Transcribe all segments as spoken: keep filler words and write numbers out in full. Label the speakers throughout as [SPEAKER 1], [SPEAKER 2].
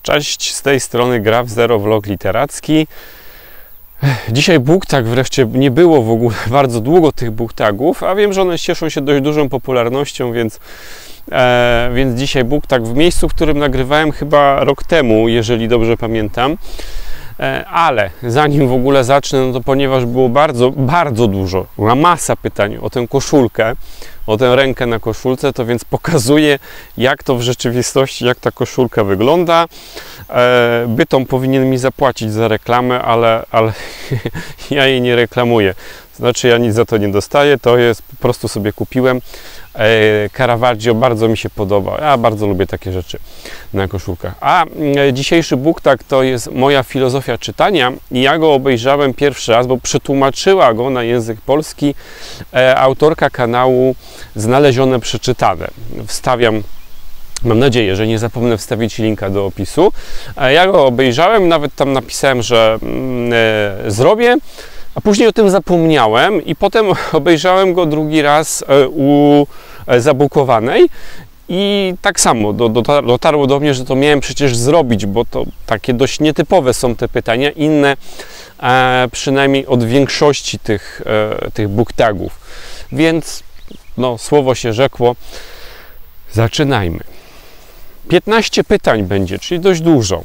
[SPEAKER 1] Cześć, z tej strony Graf Zero, vlog literacki. Dzisiaj BookTag wreszcie, nie było w ogóle bardzo długo tych BookTagów, a wiem, że one cieszą się dość dużą popularnością, więc, e, więc dzisiaj BookTag w miejscu, w którym nagrywałem chyba rok temu, jeżeli dobrze pamiętam. E, ale zanim w ogóle zacznę, no to ponieważ było bardzo, bardzo dużo, była masa pytań o tę koszulkę, o tę rękę na koszulce, to więc pokazuję, jak to w rzeczywistości, jak ta koszulka wygląda. E, Bytom powinien mi zapłacić za reklamę, ale, ale ja jej nie reklamuję. Znaczy, ja nic za to nie dostaję, to jest, po prostu sobie kupiłem. E, Caravaggio bardzo mi się podoba, ja bardzo lubię takie rzeczy na koszulkach. A e, dzisiejszy BookTag to jest moja filozofia czytania i ja go obejrzałem pierwszy raz, bo przetłumaczyła go na język polski e, autorka kanału Znalezione Przeczytane. Wstawiam, mam nadzieję, że nie zapomnę wstawić linka do opisu. E, ja go obejrzałem, nawet tam napisałem, że mm, e, zrobię. A później o tym zapomniałem i potem obejrzałem go drugi raz u Zabukowanej i tak samo dotarło do mnie, że to miałem przecież zrobić, bo to takie dość nietypowe są te pytania, inne przynajmniej od większości tych, tych BookTagów. Więc no, słowo się rzekło, zaczynajmy. piętnaście pytań będzie, czyli dość dużo.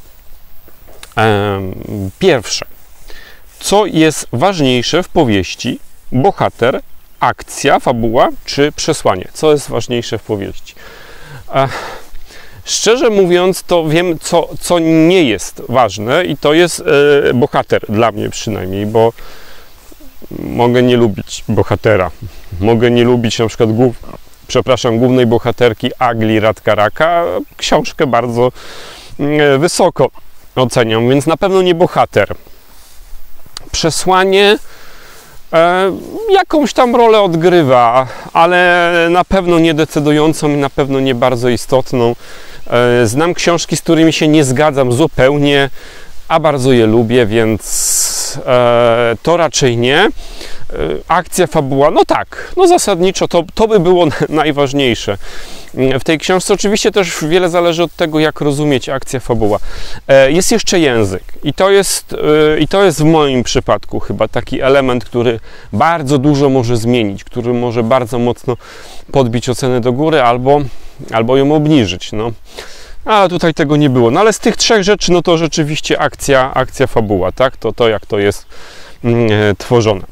[SPEAKER 1] Pierwsze. Co jest ważniejsze w powieści? Bohater, akcja, fabuła czy przesłanie? Co jest ważniejsze w powieści? Ech, szczerze mówiąc, to wiem, co, co nie jest ważne i to jest e, bohater, dla mnie przynajmniej, bo mogę nie lubić bohatera. Mogę nie lubić na przykład głów, przepraszam, głównej bohaterki Agli Radkaraka. Książkę bardzo e, wysoko oceniam, więc na pewno nie bohater. Przesłanie e, jakąś tam rolę odgrywa, ale na pewno nie decydującą i na pewno nie bardzo istotną. E, znam książki, z którymi się nie zgadzam zupełnie, a bardzo je lubię, więc e, to raczej nie. E, akcja, fabuła, no tak, no zasadniczo to, to by było najważniejsze. W tej książce oczywiście też wiele zależy od tego, jak rozumieć akcja, fabuła. Jest jeszcze język i to jest, i to jest w moim przypadku chyba taki element, który bardzo dużo może zmienić, który może bardzo mocno podbić ocenę do góry albo, albo ją obniżyć. No. A tutaj tego nie było. No ale z tych trzech rzeczy, no to rzeczywiście akcja, akcja, fabuła, tak? To, to jak to jest mm, tworzone.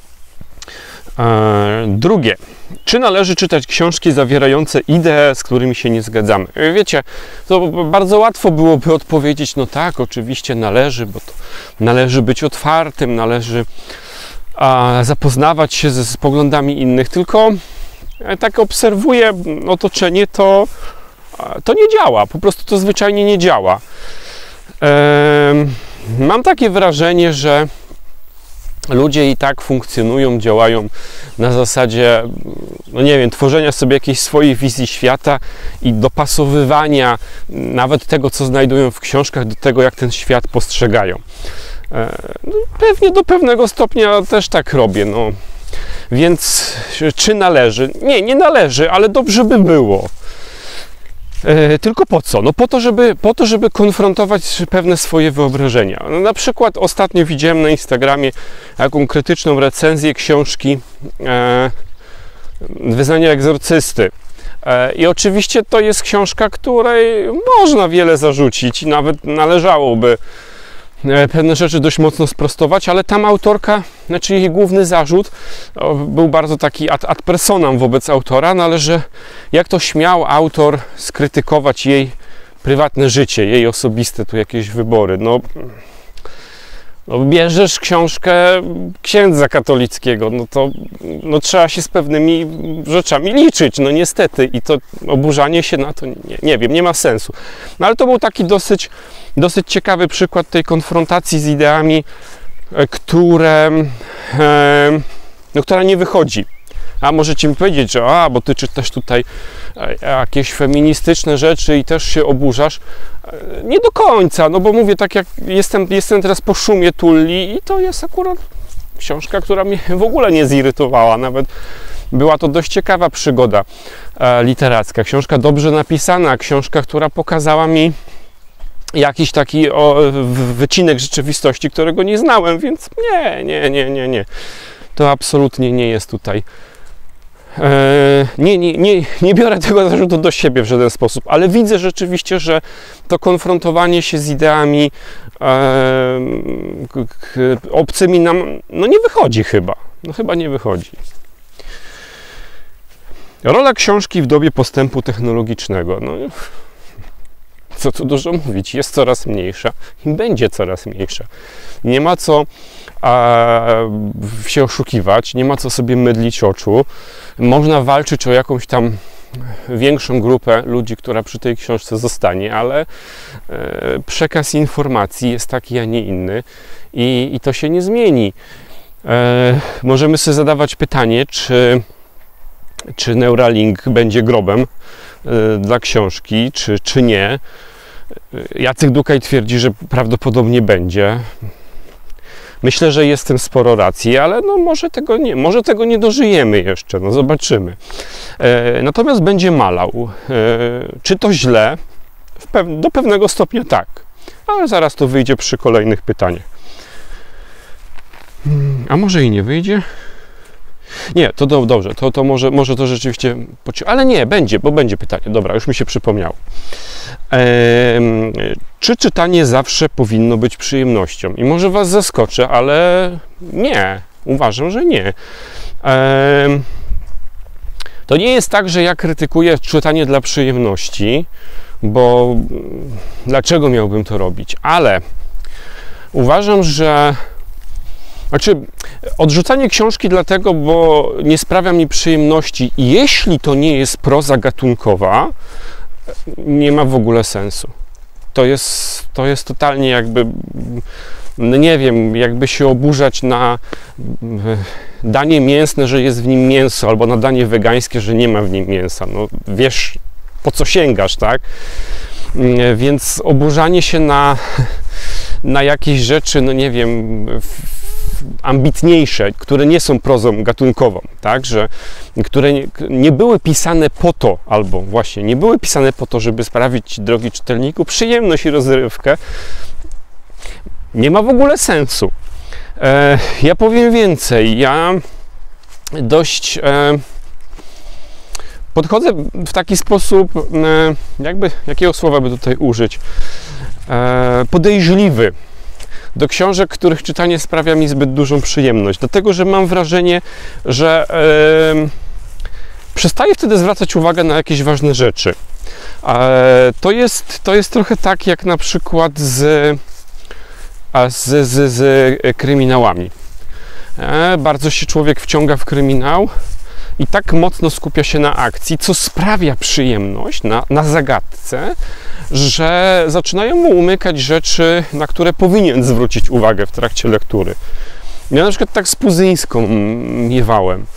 [SPEAKER 1] E, drugie. Czy należy czytać książki zawierające idee, z którymi się nie zgadzamy? Wiecie, to bardzo łatwo byłoby odpowiedzieć, no tak, oczywiście należy, bo to należy być otwartym, należy a, zapoznawać się ze, z poglądami innych, tylko ja tak obserwuję otoczenie, to, to nie działa, po prostu to zwyczajnie nie działa. Ehm, mam takie wrażenie, że ludzie i tak funkcjonują, działają na zasadzie, no nie wiem, tworzenia sobie jakiejś swojej wizji świata i dopasowywania nawet tego, co znajdują w książkach, do tego, jak ten świat postrzegają. No, pewnie do pewnego stopnia też tak robię, no. Więc czy należy? Nie, nie należy, ale dobrze by było. E, tylko po co? No po to, żeby, po to, żeby konfrontować pewne swoje wyobrażenia. No, na przykład ostatnio widziałem na Instagramie taką krytyczną recenzję książki e, Wyznania egzorcysty. E, I oczywiście to jest książka, której można wiele zarzucić i nawet należałoby pewne rzeczy dość mocno sprostować, ale tam autorka, znaczy jej główny zarzut był bardzo taki ad, ad personam wobec autora, no ale że jak to śmiał autor skrytykować jej prywatne życie, jej osobiste tu jakieś wybory. No, no bierzesz książkę księdza katolickiego, no to no, trzeba się z pewnymi rzeczami liczyć, no niestety, i to oburzanie się na to, nie, nie wiem, nie ma sensu. No ale to był taki dosyć Dosyć ciekawy przykład tej konfrontacji z ideami, które, e, no, która nie wychodzi. A możecie mi powiedzieć, że a, bo ty czytasz tutaj jakieś feministyczne rzeczy i też się oburzasz. Nie do końca, no bo mówię, tak jak jestem, jestem teraz po szumie Tulli i to jest akurat książka, która mnie w ogóle nie zirytowała. Nawet była to dość ciekawa przygoda e, literacka. Książka dobrze napisana, książka, która pokazała mi jakiś taki o, wycinek rzeczywistości, którego nie znałem, więc nie, nie, nie, nie, nie. To absolutnie nie jest tutaj. E, nie, nie, nie, nie biorę tego zarzutu do siebie w żaden sposób, ale widzę rzeczywiście, że to konfrontowanie się z ideami e, k, k, obcymi nam, no nie wychodzi chyba. No chyba nie wychodzi. Rola książki w dobie postępu technologicznego. No, co tu dużo mówić, jest coraz mniejsza i będzie coraz mniejsza. Nie ma co a, się oszukiwać, nie ma co sobie mydlić oczu. Można walczyć o jakąś tam większą grupę ludzi, która przy tej książce zostanie, ale e, przekaz informacji jest taki, a nie inny i, i to się nie zmieni. E, możemy sobie zadawać pytanie, czy, czy Neuralink będzie grobem e, dla książki, czy, czy nie. Jacek Dukaj twierdzi, że prawdopodobnie będzie. Myślę, że jest w tym sporo racji, ale no może tego nie, może tego nie dożyjemy jeszcze, no zobaczymy. E, natomiast będzie malał. E, czy to źle? W pew- do pewnego stopnia tak, ale zaraz to wyjdzie przy kolejnych pytaniach. A może i nie wyjdzie? Nie, to do, dobrze, to, to może, może to rzeczywiście... Ale nie, będzie, bo będzie pytanie. Dobra, już mi się przypomniało. Ehm, czy czytanie zawsze powinno być przyjemnością? I może Was zaskoczę, ale nie. Uważam, że nie. Ehm, to nie jest tak, że ja krytykuję czytanie dla przyjemności, bo dlaczego miałbym to robić? Ale uważam, że Znaczy, odrzucanie książki dlatego, bo nie sprawia mi przyjemności, jeśli to nie jest proza gatunkowa, nie ma w ogóle sensu. To jest, to jest totalnie jakby, no nie wiem, jakby się oburzać na danie mięsne, że jest w nim mięso, albo na danie wegańskie, że nie ma w nim mięsa. No wiesz, po co sięgasz, tak? Więc oburzanie się na, na jakieś rzeczy, no nie wiem, ambitniejsze, które nie są prozą gatunkową, tak, że które nie, nie były pisane po to, albo właśnie nie były pisane po to, żeby sprawić, drogi czytelniku, przyjemność i rozrywkę, nie ma w ogóle sensu. E, ja powiem więcej, ja dość e, podchodzę w taki sposób, e, jakby, jakiego słowa by tutaj użyć, e, podejrzliwy do książek, których czytanie sprawia mi zbyt dużą przyjemność. Dlatego, że mam wrażenie, że e, przestaję wtedy zwracać uwagę na jakieś ważne rzeczy. E, to, jest, to jest trochę tak, jak na przykład z, z, z, z kryminałami. E, bardzo się człowiek wciąga w kryminał i tak mocno skupia się na akcji, co sprawia przyjemność, na, na zagadce, że zaczynają mu umykać rzeczy, na które powinien zwrócić uwagę w trakcie lektury. Ja na przykład tak z Puzyńską miewałem,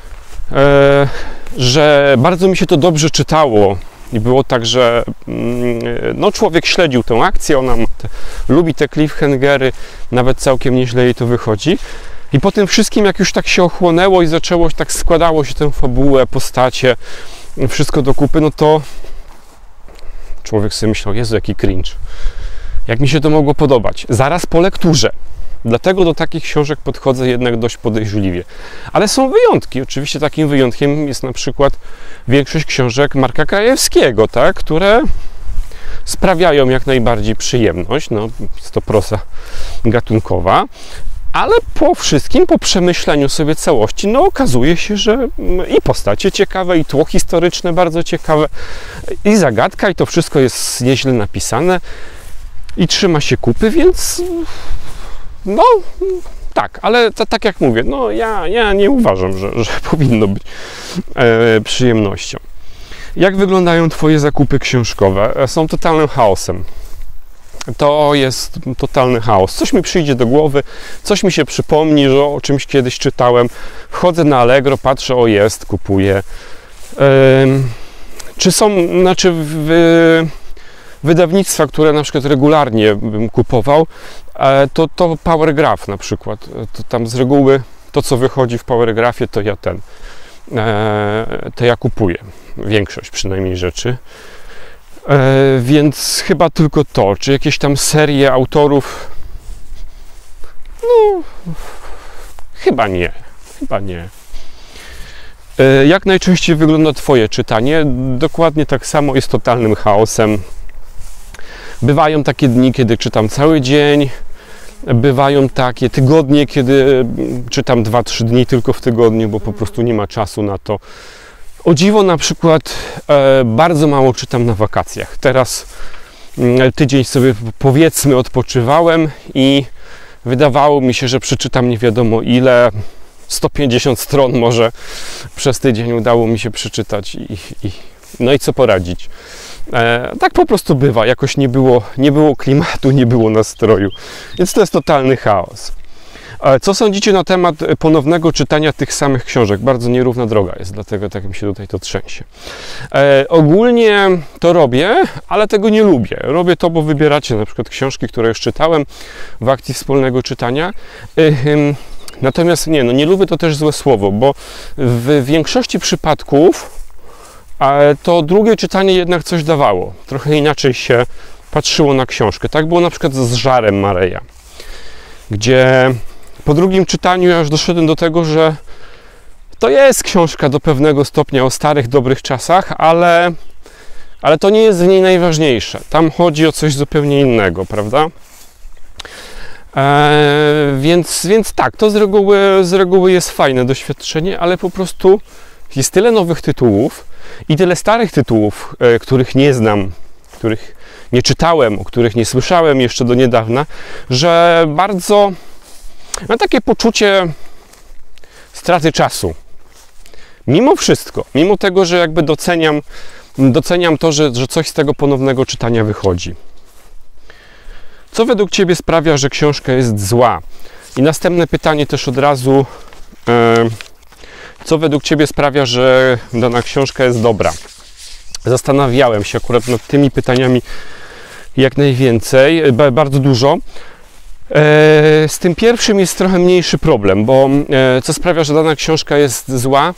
[SPEAKER 1] e, że bardzo mi się to dobrze czytało i było tak, że no, człowiek śledził tę akcję, ona te, lubi te cliffhangery, nawet całkiem nieźle jej to wychodzi. I po tym wszystkim, jak już tak się ochłonęło i zaczęło, tak składało się tę fabułę, postacie, wszystko do kupy, no to człowiek sobie myślał, Jezu, jaki cringe. Jak mi się to mogło podobać? Zaraz po lekturze. Dlatego do takich książek podchodzę jednak dość podejrzliwie. Ale są wyjątki. Oczywiście takim wyjątkiem jest na przykład większość książek Marka Krajewskiego, tak? Które sprawiają jak najbardziej przyjemność. No, jest to proza gatunkowa. Ale po wszystkim, po przemyśleniu sobie całości, no okazuje się, że i postacie ciekawe, i tło historyczne bardzo ciekawe, i zagadka, i to wszystko jest nieźle napisane i trzyma się kupy, więc no tak, ale to, tak jak mówię, no ja, ja nie uważam, że, że powinno być e, przyjemnością. Jak wyglądają Twoje zakupy książkowe? Są totalnym chaosem. To jest totalny chaos. Coś mi przyjdzie do głowy, coś mi się przypomni, że o czymś kiedyś czytałem. Wchodzę na Allegro, patrzę, o jest, kupuję. Ym, czy są, znaczy wy, wydawnictwa, które na przykład regularnie bym kupował, e, to, to Powergraph na przykład. To tam z reguły to, co wychodzi w Powergraphie, to ja ten, e, to ja kupuję. Większość przynajmniej rzeczy. więc chyba tylko to, czy jakieś tam serie autorów, no chyba nie, chyba nie. Jak najczęściej wygląda Twoje czytanie? Dokładnie tak samo, jest totalnym chaosem. Bywają takie dni, kiedy czytam cały dzień, bywają takie tygodnie, kiedy czytam dwa trzy dni tylko w tygodniu, bo po prostu nie ma czasu na to. O dziwo, na przykład e, bardzo mało czytam na wakacjach. Teraz e, tydzień sobie powiedzmy odpoczywałem i wydawało mi się, że przeczytam nie wiadomo ile, sto pięćdziesiąt stron może przez tydzień udało mi się przeczytać i, i no i co poradzić. E, tak po prostu bywa, jakoś nie było, nie było klimatu, nie było nastroju, więc to jest totalny chaos. E, co sądzicie na temat ponownego czytania tych samych książek? Bardzo nierówna droga jest, dlatego tak mi się tutaj to trzęsie. E, ogólnie to robię, ale tego nie lubię. Robię to, bo wybieracie na przykład książki, które już czytałem w akcji wspólnego czytania. E, e, natomiast nie, no nie lubię, to też złe słowo, bo w większości przypadków to drugie czytanie jednak coś dawało. Trochę inaczej się patrzyło na książkę. Tak było na przykład z Żarem Mareja, gdzie po drugim czytaniu ja już doszedłem do tego, że to jest książka do pewnego stopnia o starych, dobrych czasach, ale, ale to nie jest w niej najważniejsze. Tam chodzi o coś zupełnie innego, prawda? Eee, więc, więc tak, to z reguły, z reguły jest fajne doświadczenie, ale po prostu jest tyle nowych tytułów i tyle starych tytułów, e, których nie znam, których nie czytałem, o których nie słyszałem jeszcze do niedawna, że bardzo mam takie poczucie straty czasu. Mimo wszystko, mimo tego, że jakby doceniam, doceniam to, że, że coś z tego ponownego czytania wychodzi. Co według Ciebie sprawia, że książka jest zła? I następne pytanie też od razu. E, Co według Ciebie sprawia, że dana książka jest dobra? Zastanawiałem się akurat nad tymi pytaniami jak najwięcej, bardzo dużo. Z tym pierwszym jest trochę mniejszy problem, bo co sprawia, że dana książka jest zła,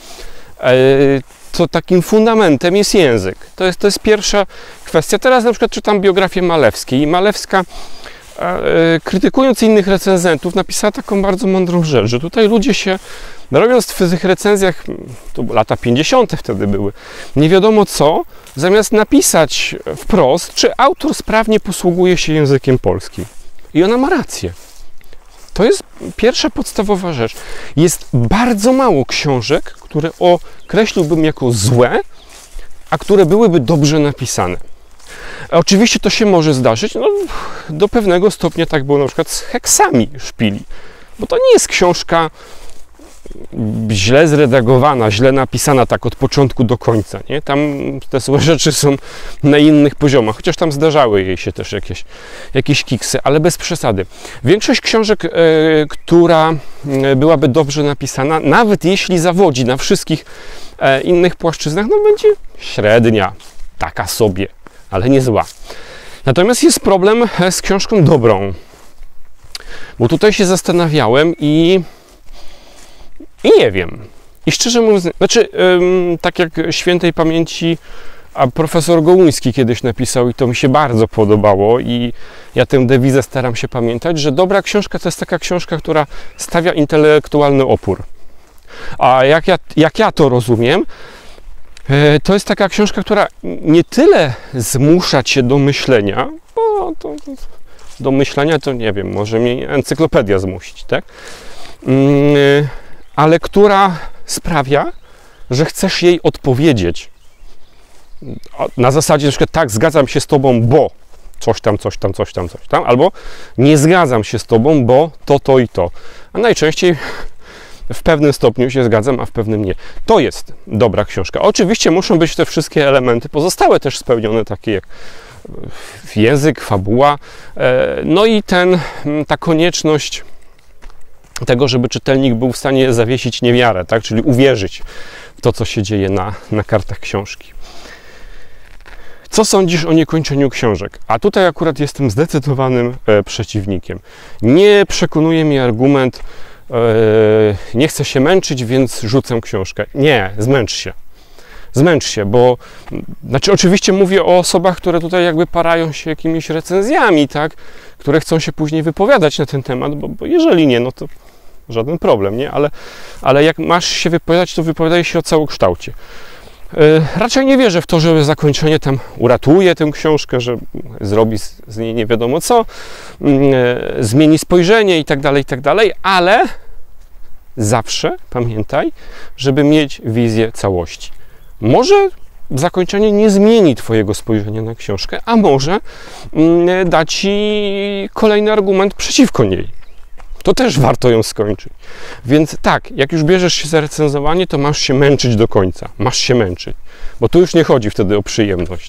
[SPEAKER 1] to takim fundamentem jest język. To jest, to jest pierwsza kwestia. Teraz na przykład czytam biografię Malewskiej i Malewska, krytykując innych recenzentów, napisała taką bardzo mądrą rzecz, że tutaj ludzie się, robiąc w tych recenzjach, to lata pięćdziesiąte wtedy były, nie wiadomo co, zamiast napisać wprost, czy autor sprawnie posługuje się językiem polskim. I ona ma rację. To jest pierwsza podstawowa rzecz. Jest bardzo mało książek, które określiłbym jako złe, a które byłyby dobrze napisane. Oczywiście to się może zdarzyć, no, do pewnego stopnia tak było na przykład z Heksami Szpili, bo to nie jest książka źle zredagowana, źle napisana tak od początku do końca, nie? Tam te złe rzeczy są na innych poziomach, chociaż tam zdarzały jej się też jakieś, jakieś kiksy, ale bez przesady. Większość książek, e, która byłaby dobrze napisana, nawet jeśli zawodzi na wszystkich e, innych płaszczyznach, no będzie średnia, taka sobie, ale nie zła. Natomiast jest problem z książką dobrą, bo tutaj się zastanawiałem i I nie wiem. I szczerze mówiąc, znaczy, ym, tak jak świętej pamięci a profesor Gołuński kiedyś napisał i to mi się bardzo podobało i ja tę dewizę staram się pamiętać, że dobra książka to jest taka książka, która stawia intelektualny opór. A jak ja, jak ja to rozumiem, yy, to jest taka książka, która nie tyle zmusza cię do myślenia, bo to, do myślenia to nie wiem, może mnie encyklopedia zmusić, tak? Yy, ale która sprawia, że chcesz jej odpowiedzieć na zasadzie, na przykład tak, zgadzam się z Tobą, bo coś tam, coś tam, coś tam, coś tam, albo nie zgadzam się z Tobą, bo to, to i to. A najczęściej w pewnym stopniu się zgadzam, a w pewnym nie. To jest dobra książka. Oczywiście muszą być te wszystkie elementy pozostałe też spełnione, takie jak język, fabuła, no i ten, ta konieczność tego, żeby czytelnik był w stanie zawiesić niewiarę, tak? Czyli uwierzyć w to, co się dzieje na, na kartach książki. Co sądzisz o niekończeniu książek? A tutaj akurat jestem zdecydowanym e, przeciwnikiem. Nie przekonuje mnie argument, e, nie chcę się męczyć, więc rzucę książkę. Nie, zmęcz się. Zmęcz się, bo, znaczy oczywiście mówię o osobach, które tutaj jakby parają się jakimiś recenzjami, tak, które chcą się później wypowiadać na ten temat, bo, bo jeżeli nie, no to żaden problem, nie, ale, ale jak masz się wypowiadać, to wypowiadaj się o całokształcie. Raczej nie wierzę w to, że zakończenie tam uratuje tę książkę, że zrobi z niej nie wiadomo co, zmieni spojrzenie i tak dalej, i tak dalej, ale zawsze pamiętaj, żeby mieć wizję całości. Może zakończenie nie zmieni twojego spojrzenia na książkę, a może da ci kolejny argument przeciwko niej. To też warto ją skończyć. Więc tak, jak już bierzesz się za recenzowanie, to masz się męczyć do końca. Masz się męczyć, bo tu już nie chodzi wtedy o przyjemność.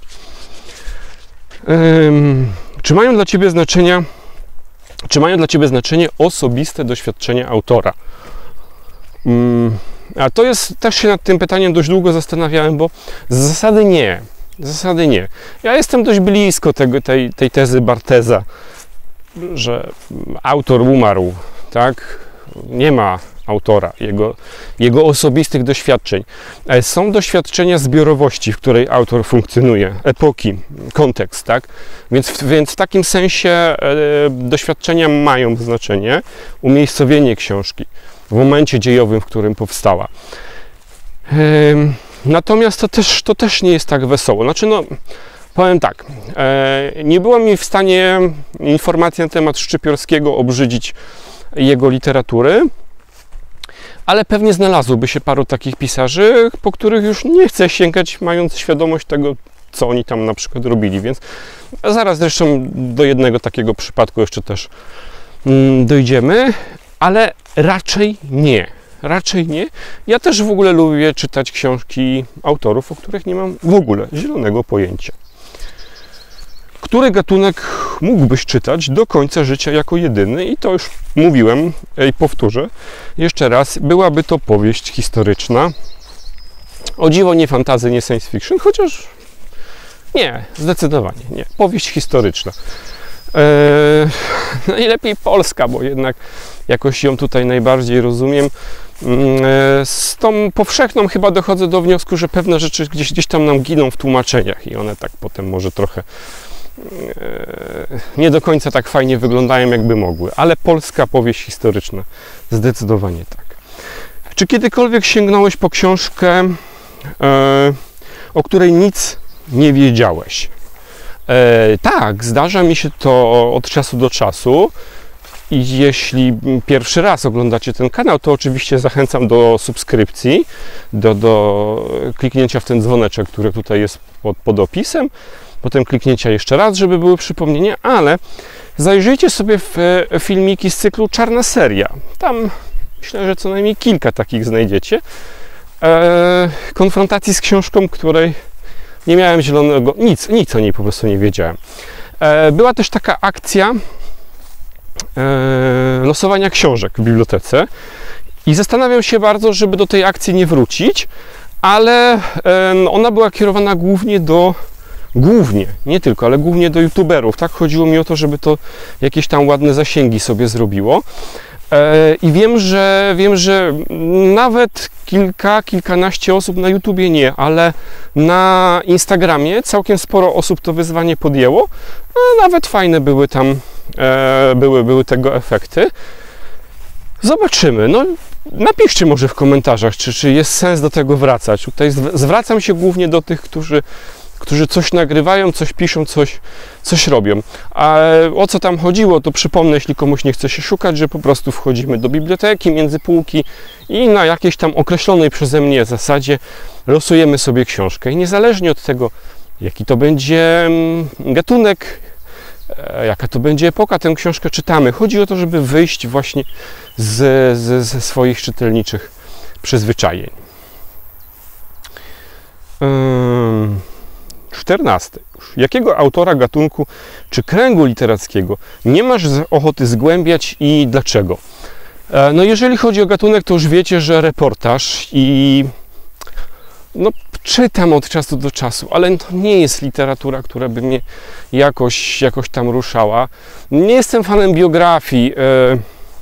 [SPEAKER 1] Um, czy mają dla Ciebie znaczenia, czy mają dla Ciebie znaczenie osobiste doświadczenia autora? Um, a to jest, też się nad tym pytaniem dość długo zastanawiałem, bo z zasady nie. Z zasady nie. Ja jestem dość blisko tego, tej, tej tezy Barthesa, że autor umarł, tak? Nie ma autora, jego, jego osobistych doświadczeń. Są doświadczenia zbiorowości, w której autor funkcjonuje, epoki, kontekst, tak? Więc, więc w takim sensie e, doświadczenia mają znaczenie, umiejscowienie książki w momencie dziejowym, w którym powstała. E, natomiast to też, to też nie jest tak wesoło. Znaczy, no, powiem tak, e, nie było mi w stanie informacji na temat Szczypiorskiego obrzydzić jego literatury, ale pewnie znalazłoby się paru takich pisarzy, po których już nie chcę sięgać, mając świadomość tego, co oni tam na przykład robili, więc zaraz zresztą do jednego takiego przypadku jeszcze też mm, dojdziemy, ale raczej nie. Raczej nie. Ja też w ogóle lubię czytać książki autorów, o których nie mam w ogóle zielonego pojęcia. Który gatunek mógłbyś czytać do końca życia jako jedyny? I to już mówiłem i powtórzę jeszcze raz. Byłaby to powieść historyczna. O dziwo nie fantasy, nie science fiction, chociaż nie, zdecydowanie nie. Powieść historyczna. Eee, najlepiej polska, bo jednak jakoś ją tutaj najbardziej rozumiem. Z tą powszechną chyba dochodzę do wniosku, że pewne rzeczy gdzieś, gdzieś tam nam giną w tłumaczeniach i one tak potem może trochę nie do końca tak fajnie wyglądają, jakby mogły, ale polska powieść historyczna zdecydowanie tak. Czy kiedykolwiek sięgnąłeś po książkę, o której nic nie wiedziałeś? Tak, zdarza mi się to od czasu do czasu. I jeśli pierwszy raz oglądacie ten kanał, to oczywiście zachęcam do subskrypcji, do, do kliknięcia w ten dzwoneczek, który tutaj jest pod, pod opisem, potem kliknięcia jeszcze raz, żeby były przypomnienia, ale zajrzyjcie sobie w filmiki z cyklu Czarna Seria. Tam myślę, że co najmniej kilka takich znajdziecie. E, konfrontacji z książką, której nie miałem zielonego, nic, nic o niej po prostu nie wiedziałem. E, była też taka akcja losowania książek w bibliotece i zastanawiam się bardzo, żeby do tej akcji nie wrócić, ale ona była kierowana głównie do, głównie, nie tylko, ale głównie do youtuberów, tak? Chodziło mi o to, żeby to jakieś tam ładne zasięgi sobie zrobiło i wiem, że wiem, że nawet kilka, kilkanaście osób na YouTubie nie, ale na Instagramie całkiem sporo osób to wyzwanie podjęło, a nawet fajne były tam E, były, były tego efekty. Zobaczymy. No, napiszcie może w komentarzach, czy, czy jest sens do tego wracać. Tutaj zwracam się głównie do tych, którzy, którzy coś nagrywają, coś piszą, coś, coś robią. A o co tam chodziło, to przypomnę, jeśli komuś nie chce się szukać, że po prostu wchodzimy do biblioteki, między półki i na jakiejś tam określonej przeze mnie zasadzie losujemy sobie książkę. I niezależnie od tego, jaki to będzie gatunek, jaka to będzie epoka, tę książkę czytamy. Chodzi o to, żeby wyjść właśnie z, z, ze swoich czytelniczych przyzwyczajeń. czternasty. Jakiego autora, gatunku czy kręgu literackiego nie masz ochoty zgłębiać i dlaczego? No jeżeli chodzi o gatunek, to już wiecie, że reportaż i no, czytam od czasu do czasu, ale to nie jest literatura, która by mnie jakoś, jakoś tam ruszała. Nie jestem fanem biografii.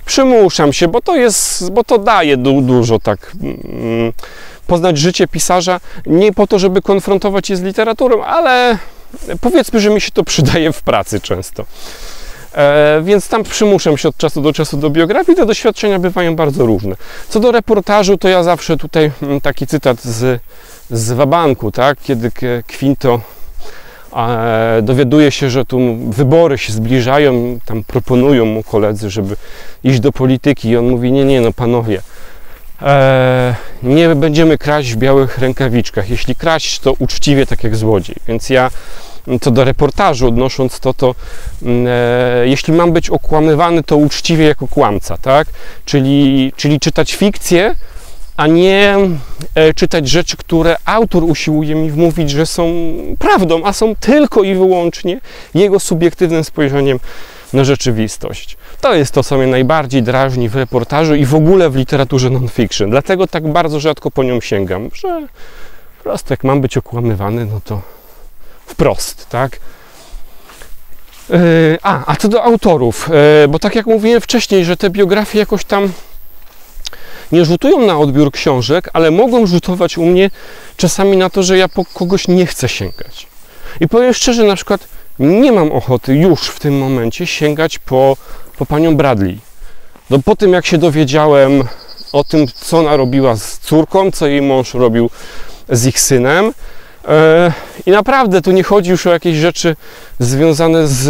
[SPEAKER 1] przymuszam się, bo to jest, bo to daje du dużo tak mm, poznać życie pisarza, nie po to, żeby konfrontować je z literaturą, ale powiedzmy, że mi się to przydaje w pracy często. E, więc tam przymuszam się od czasu do czasu do biografii, te doświadczenia bywają bardzo różne. Co do reportażu, to ja zawsze tutaj taki cytat z, z Wabanku, tak? Kiedy Quinto e, dowiaduje się, że tu wybory się zbliżają, tam proponują mu koledzy, żeby iść do polityki i on mówi, nie, nie, no panowie, e, nie będziemy kraść w białych rękawiczkach, jeśli kraść, to uczciwie, tak jak złodziej. Więc ja co do reportażu odnosząc to, to e, jeśli mam być okłamywany, to uczciwie jako kłamca, tak? Czyli, czyli czytać fikcję, a nie e, czytać rzeczy, które autor usiłuje mi wmówić, że są prawdą, a są tylko i wyłącznie jego subiektywnym spojrzeniem na rzeczywistość. To jest to, co mnie najbardziej drażni w reportażu i w ogóle w literaturze non-fiction. Dlatego tak bardzo rzadko po nią sięgam, że po prostu jak mam być okłamywany, no to wprost, tak? Yy, a, a co do autorów, yy, bo tak jak mówiłem wcześniej, że te biografie jakoś tam nie rzutują na odbiór książek, ale mogą rzutować u mnie czasami na to, że ja po kogoś nie chcę sięgać. I powiem szczerze, na przykład nie mam ochoty już w tym momencie sięgać po, po panią Bradley. No, po tym, jak się dowiedziałem o tym, co ona robiła z córką, co jej mąż robił z ich synem, i naprawdę tu nie chodzi już o jakieś rzeczy związane z,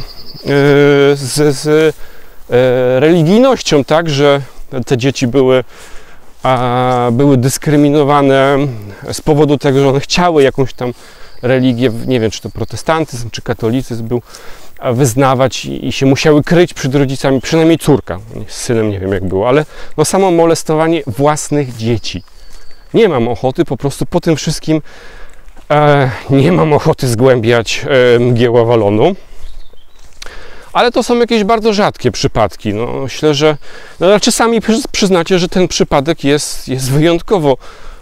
[SPEAKER 1] z, z religijnością, tak, że te dzieci były, a, były dyskryminowane z powodu tego, że one chciały jakąś tam religię, nie wiem, czy to protestantyzm, czy katolicyzm był, wyznawać i, i się musiały kryć przed rodzicami, przynajmniej córka, z synem nie wiem jak było, ale no samo molestowanie własnych dzieci. Nie mam ochoty po prostu po tym wszystkim. E, nie mam ochoty zgłębiać e, mgieł Avalonu, ale to są jakieś bardzo rzadkie przypadki. No, myślę, że no, znaczy sami przyznacie, że ten przypadek jest, jest wyjątkowo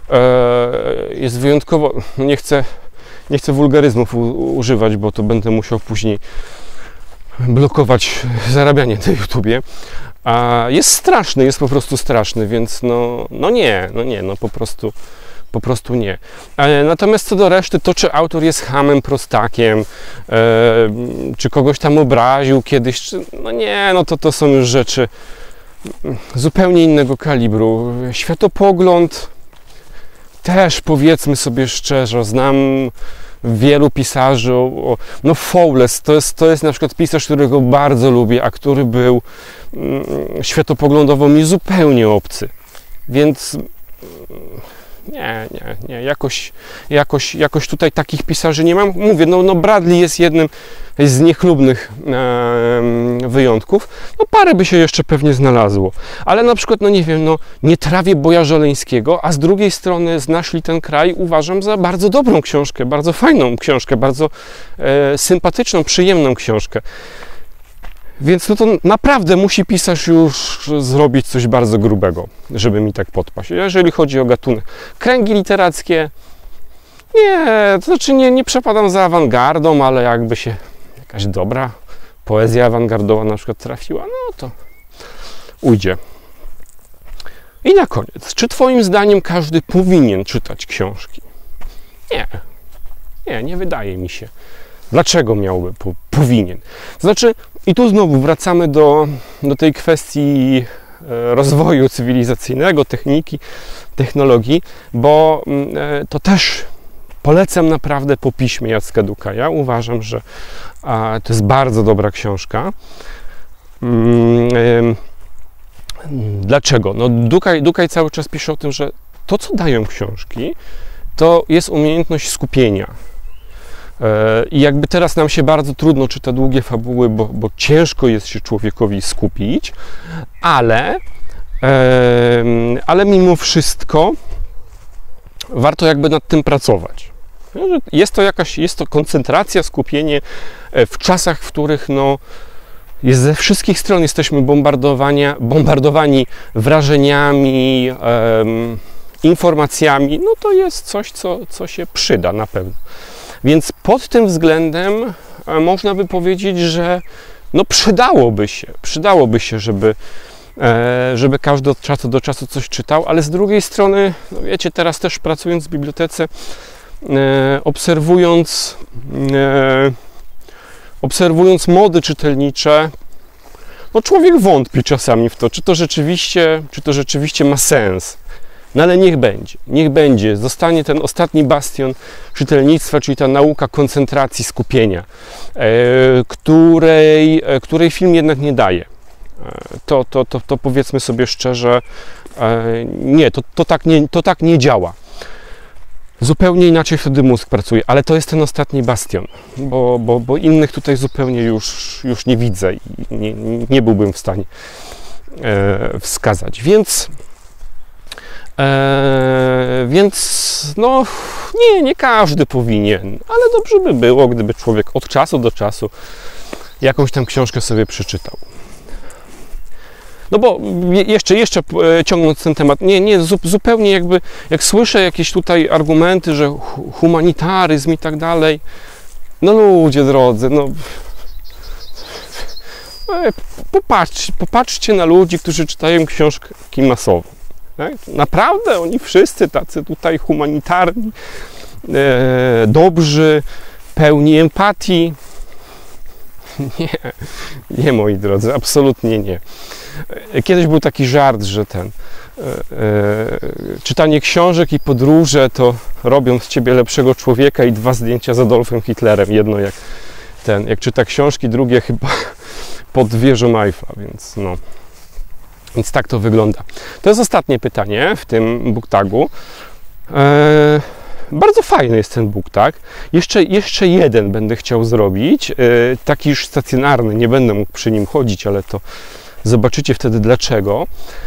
[SPEAKER 1] e, jest wyjątkowo, nie chcę, nie chcę wulgaryzmów u, używać, bo to będę musiał później blokować zarabianie na YouTubie. A jest straszny, jest po prostu straszny, więc no, no nie, no nie, no po prostu Po prostu nie. Natomiast co do reszty, to czy autor jest chamem, prostakiem, e, czy kogoś tam obraził kiedyś, czy, no nie, no to to są już rzeczy zupełnie innego kalibru. Światopogląd też, powiedzmy sobie szczerze, znam wielu pisarzy, o, no Fowles to jest, to jest na przykład pisarz, którego bardzo lubię, a który był mm, światopoglądowo mi zupełnie obcy. Więc Nie, nie, nie, jakoś, jakoś, jakoś tutaj takich pisarzy nie mam. Mówię, no, no Bradley jest jednym z niechlubnych e, wyjątków. No parę by się jeszcze pewnie znalazło. Ale na przykład, no nie wiem, no nie trawię Boja Żeleńskiego, a z drugiej strony Znasz-li ten kraj uważam za bardzo dobrą książkę, bardzo fajną książkę, bardzo e, sympatyczną, przyjemną książkę. Więc no to naprawdę musi pisarz już zrobić coś bardzo grubego, żeby mi tak podpaść. Jeżeli chodzi o gatunek. Kręgi literackie, nie, to znaczy nie, nie przepadam za awangardą, ale jakby się jakaś dobra poezja awangardowa na przykład trafiła, no to ujdzie. I na koniec, czy twoim zdaniem każdy powinien czytać książki? Nie, nie, nie wydaje mi się. Dlaczego miałby? Po, powinien. Znaczy, i tu znowu wracamy do, do tej kwestii rozwoju cywilizacyjnego, techniki, technologii, bo to też polecam naprawdę Po piśmie Jacka Dukaja. Uważam, że a, to jest bardzo dobra książka. Dlaczego? No Dukaj, Dukaj cały czas pisze o tym, że to, co dają książki, to jest umiejętność skupienia. I jakby teraz nam się bardzo trudno czyta długie fabuły, bo, bo ciężko jest się człowiekowi skupić, ale, ale mimo wszystko warto jakby nad tym pracować. Jest to jakaś, jest to koncentracja, skupienie w czasach, w których no, jest ze wszystkich stron jesteśmy bombardowania, bombardowani wrażeniami, um, informacjami, no to jest coś, co, co się przyda na pewno. Więc pod tym względem można by powiedzieć, że no przydałoby się, przydałoby się, żeby, żeby każdy od czasu do czasu coś czytał, ale z drugiej strony, no wiecie, teraz też pracując w bibliotece, obserwując obserwując mody czytelnicze, no człowiek wątpi czasami w to, czy to rzeczywiście, czy to rzeczywiście ma sens. No ale niech będzie, niech będzie, zostanie ten ostatni bastion czytelnictwa, czyli ta nauka koncentracji, skupienia, e, której, e, której film jednak nie daje. E, to, to, to, to powiedzmy sobie szczerze, e, nie, to, to, tak nie, to tak nie działa. Zupełnie inaczej wtedy mózg pracuje, ale to jest ten ostatni bastion, bo, bo, bo innych tutaj zupełnie już, już nie widzę i nie, nie byłbym w stanie e, wskazać. Więc E, więc no nie, nie każdy powinien, ale dobrze by było, gdyby człowiek od czasu do czasu jakąś tam książkę sobie przeczytał. No bo jeszcze, jeszcze ciągnąc ten temat, nie, nie, zupełnie jakby, jak słyszę jakieś tutaj argumenty, że humanitaryzm i tak dalej, no ludzie drodzy, no popatrzcie, popatrzcie na ludzi, którzy czytają książki masowo. Tak? Naprawdę oni wszyscy tacy tutaj humanitarni, e, dobrzy, pełni empatii. Nie, nie moi drodzy, absolutnie nie. Kiedyś był taki żart, że ten e, e, czytanie książek i podróże to robią z ciebie lepszego człowieka i dwa zdjęcia z Adolfem Hitlerem. Jedno jak ten, jak czyta książki, drugie chyba pod wieżą Eiffla, więc no. Więc tak to wygląda. To jest ostatnie pytanie w tym booktagu. Eee, bardzo fajny jest ten booktag. Jeszcze, jeszcze jeden będę chciał zrobić. Eee, taki już stacjonarny, nie będę mógł przy nim chodzić, ale to zobaczycie wtedy dlaczego.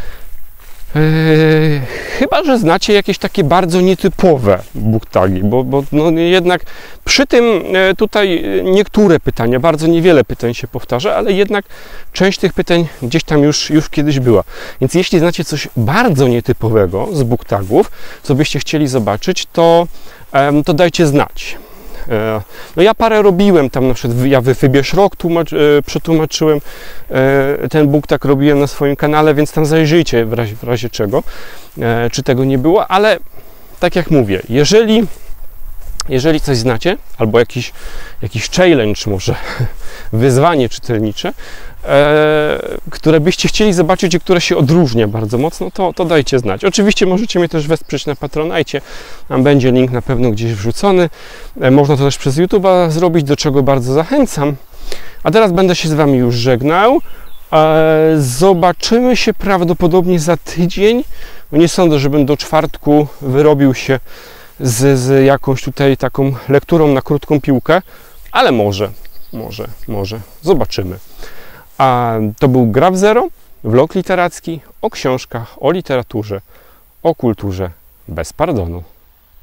[SPEAKER 1] Eee, chyba że znacie jakieś takie bardzo nietypowe booktagi, bo, bo no jednak przy tym tutaj niektóre pytania, bardzo niewiele pytań się powtarza, ale jednak część tych pytań gdzieś tam już, już kiedyś była. Więc jeśli znacie coś bardzo nietypowego z booktagów, co byście chcieli zobaczyć, to, to dajcie znać. No ja parę robiłem tam, na przykład ja Wybierz Rok tłumacz, przetłumaczyłem, ten booktag robiłem na swoim kanale, więc tam zajrzyjcie w razie, w razie czego, czy tego nie było, ale tak jak mówię, jeżeli jeżeli coś znacie, albo jakiś, jakiś challenge może, wyzwanie czytelnicze, e, które byście chcieli zobaczyć i które się odróżnia bardzo mocno, to, to dajcie znać. Oczywiście możecie mnie też wesprzeć na Patronite, tam będzie link na pewno gdzieś wrzucony. E, można to też przez YouTube'a zrobić, do czego bardzo zachęcam. A teraz będę się z Wami już żegnał. E, zobaczymy się prawdopodobnie za tydzień. No nie sądzę, żebym do czwartku wyrobił się Z, z jakąś tutaj taką lekturą na krótką piłkę, ale może, może, może, zobaczymy. A to był Gra w Zero, vlog literacki o książkach, o literaturze, o kulturze bez pardonu.